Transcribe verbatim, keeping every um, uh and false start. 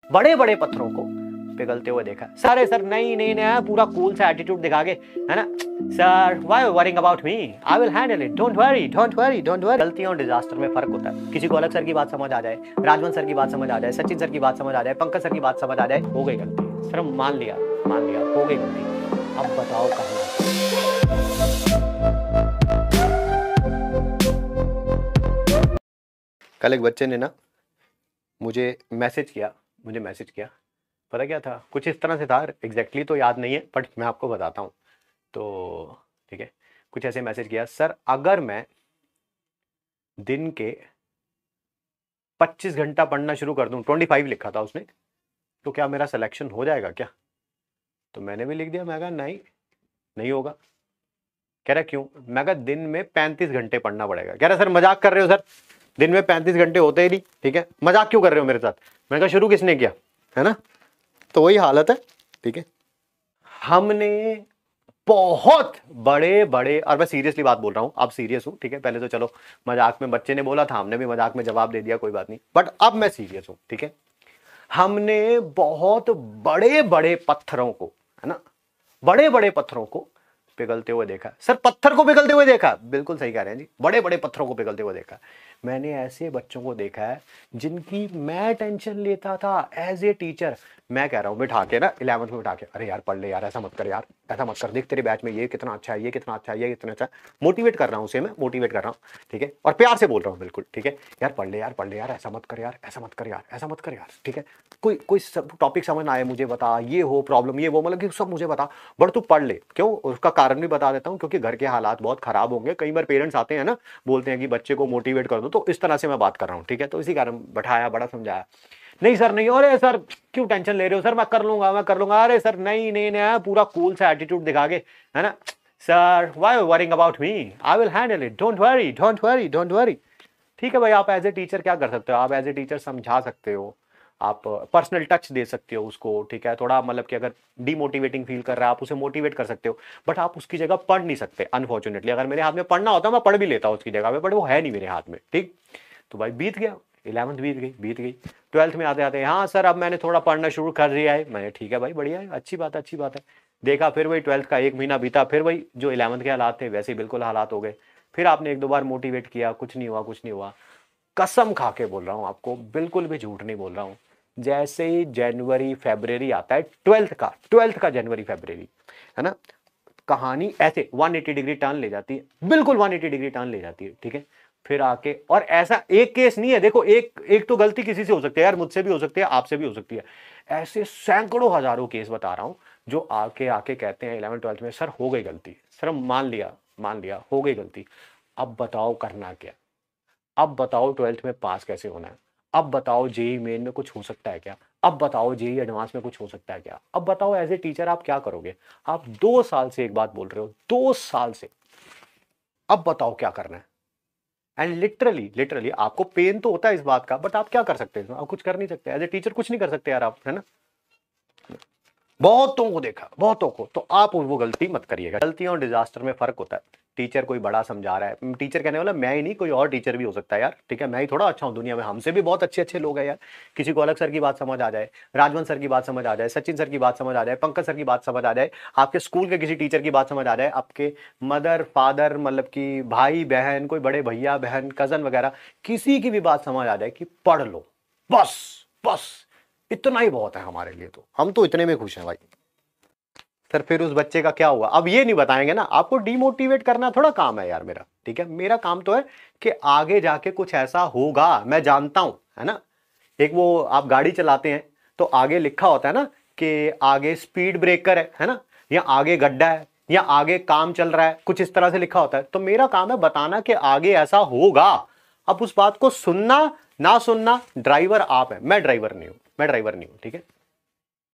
बड़े बड़े पत्थरों को पिघलते हुए देखा। सर सर नहीं नहीं नहीं पूरा कूल सा एटीट्यूड दिखा के, है ना, sir why you worrying about me, I will handle it, don't worry don't worry don't worry. गलतियों और डिजास्टर में फर्क होता है। किसी को अलग सर की बात समझ आ जाए, राजवन सर की बात समझ आ जाए, सचिन सर की बात समझ आ जाए, पंकज सर की बात समझ आ जाए, हो गई गलती। सर मान लिया मान लिया हो गई गलती, अब बताओ कहाँ। कल एक बच्चे ने ना मुझे मैसेज किया मुझे मैसेज किया पता क्या था, कुछ इस तरह से था, एग्जैक्टली तो याद नहीं है बट मैं आपको बताता हूँ। तो ठीक है, कुछ ऐसे मैसेज किया, सर अगर मैं दिन के पच्चीस घंटा पढ़ना शुरू कर दूं, पच्चीस लिखा था उसने, तो क्या मेरा सिलेक्शन हो जाएगा क्या? तो मैंने भी लिख दिया, मैं कहा नहीं नहीं होगा। कह रहा क्यों? मैं कहा दिन में पैंतीस घंटे पढ़ना पड़ेगा। कह रहा सर मजाक कर रहे हो सर, दिन में पैंतीस घंटे होते ही नहीं, ठीक है, मजाक क्यों कर रहे हो मेरे साथ? मैंने कहा शुरू किसने किया, है ना? तो वही हालत है, ठीक है। हमने बहुत बड़े बड़े, और मैं सीरियसली बात बोल रहा हूं, अब सीरियस हूं, ठीक है। पहले तो चलो मजाक में बच्चे ने बोला था, हमने भी मजाक में जवाब दे दिया, कोई बात नहीं, बट अब मैं सीरियस हूं, ठीक है। हमने बहुत बड़े बड़े पत्थरों को, है ना, बड़े बड़े पत्थरों को पिघलते हुए देखा। सर पत्थर को पिघलते हुए देखा, बिल्कुल सही कह रहे हैं जी, बड़े बड़े पत्थरों को पिघलते हुए देखा। मैंने ऐसे बच्चों को देखा है जिनकी मैं टेंशन लेता था एज ए टीचर। मैं कह रहा हूं बिठा के ना, इलेवंथ में बिठा के, अरे यार पढ़ ले यार, ऐसा मत कर यार, ऐसा मत कर, देख तेरे बैच में ये कितना अच्छा है, ये कितना अच्छा है, ये कितना अच्छा है। मोटिवेट कर रहा हूं उसे, मैं मोटिवेट कर रहा हूं, ठीक है, और प्यार से बोल रहा हूं, बिल्कुल ठीक है, यार पढ़ ले यार पढ़ ले यार, ऐसा मत कर यार, ऐसा मत कर यार, ऐसा मत कर यार, ठीक है। कोई कोई टॉपिक समझ ना आए मुझे बता, ये हो प्रॉब्लम ये वो, मतलब कि सब मुझे बता, बट तू पढ़ ले। क्यों? उसका कारण भी बता देता हूँ, क्योंकि घर के हालात बहुत खराब होंगे। कई बार पेरेंट्स आते हैं ना, बोलते हैं कि बच्चे को मोटिवेट कर दो, तो इस तरह से मैं बात कर रहा हूँ, ठीक है। तो इसी कारण बैठाया, बड़ा समझाया। नहीं सर नहीं, अरे सर क्यों टेंशन ले रहे हो सर, मैं कर लूंगा मैं कर लूंगा। अरे सर नहीं नहीं नहीं पूरा कूल सा एटीट्यूड दिखा के, है ना, sir why you worrying about me, I will handle it, don't worry don't worry don't worry. ठीक है भाई, आप एज ए टीचर क्या कर सकते हो? आप एज ए टीचर समझा सकते हो, आप पर्सनल टच दे सकते हो उसको, ठीक है, थोड़ा मतलब कि अगर डीमोटिवेटिंग फील कर रहा है आप उसे मोटिवेट कर सकते हो, बट आप उसकी जगह पढ़ नहीं सकते अनफॉर्चुनेटली। अगर मेरे हाथ में पढ़ना होता मैं पढ़ भी लेता उसकी जगह पे, बट वो है नहीं मेरे हाथ में, ठीक। तो भाई बीत गया, इलेवंथ बीत गई बीत गई ट्वेल्थ में आते आते, हाँ सर अब मैंने थोड़ा पढ़ना शुरू कर दिया है। मैंने ठीक है भाई, बढ़िया है, अच्छी बात है अच्छी बात है। देखा फिर वही ट्वेल्थ का एक महीना बीता, फिर वही जो इलेवंथ के हालात थे वैसे बिल्कुल हालात हो गए। फिर आपने एक दो बार मोटिवेट किया, कुछ नहीं हुआ कुछ नहीं हुआ। कसम खा के बोल रहा हूँ आपको, बिल्कुल भी झूठ नहीं बोल रहा हूँ, जैसे ही जनवरी फरवरी आता है ट्वेल्थ का ट्वेल्थ का जनवरी फरवरी, है ना, कहानी ऐसे एक सौ अस्सी डिग्री टर्न ले जाती है, बिल्कुल एक सौ अस्सी डिग्री टर्न ले जाती है, ठीक है। फिर आके, और ऐसा एक केस नहीं है, देखो एक एक तो गलती किसी से हो सकती है यार, मुझसे भी हो सकती है, आपसे भी हो सकती है, ऐसे सैकड़ों हजारों केस बता रहा हूं जो आके आके कहते हैं इलेवन ट्वेल्थ में, सर हो गई गलती, सर मान लिया मान लिया हो गई गलती, अब बताओ करना क्या, अब बताओ ट्वेल्थ में पास कैसे होना है, अब बताओ जेई मेन में कुछ हो सकता है क्या, अब बताओ जेई एडवांस में कुछ हो सकता है क्या, अब बताओ एज ए टीचर आप क्या करोगे? आप दो साल से एक बात बोल रहे हो, दो साल से, अब बताओ क्या करना है। एंड लिटरली लिटरली आपको पेन तो होता है इस बात का, बट आप क्या कर सकते हैं? आप कुछ कर नहीं सकते, एज ए टीचर कुछ नहीं कर सकते यार आप, है ना। बहुतों को देखा, बहुतों को, तो आप वो गलती मत करिएगा। गलतियों और डिजास्टर में फर्क होता है। टीचर कोई बड़ा समझा रहा है, टीचर कहने वाला मैं ही नहीं, कोई और टीचर भी हो सकता है यार, ठीक है, मैं ही थोड़ा अच्छा हूँ दुनिया में, हमसे भी बहुत अच्छे अच्छे लोग हैं यार। किसी को अलग सर की बात समझ आ जाए, राजवन सर की बात समझ आ जाए, सचिन सर की बात समझ आ जाए, पंकज सर की बात समझ आ जाए, आपके स्कूल के किसी टीचर की बात समझ आ जाए, आपके मदर फादर मतलब कि भाई बहन, कोई बड़े भैया बहन कजन वगैरह, किसी की भी बात समझ आ जाए कि पढ़ लो, बस बस इतना ही बहुत है हमारे लिए, तो हम तो इतने में खुश हैं भाई। सर फिर उस बच्चे का क्या हुआ? अब ये नहीं बताएंगे ना, आपको डीमोटिवेट करना थोड़ा काम है यार मेरा, ठीक है। मेरा काम तो है कि आगे जाके कुछ ऐसा होगा, मैं जानता हूं, है ना। एक वो आप गाड़ी चलाते हैं तो आगे लिखा होता है ना कि आगे स्पीड ब्रेकर है है ना, या आगे गड्ढा है, या आगे काम चल रहा है, कुछ इस तरह से लिखा होता है। तो मेरा काम है बताना कि आगे ऐसा होगा। अब उस बात को सुनना ना सुनना, ड्राइवर आप है, मैं ड्राइवर नहीं हूं, मैं ड्राइवर नहीं हूं, ठीक है।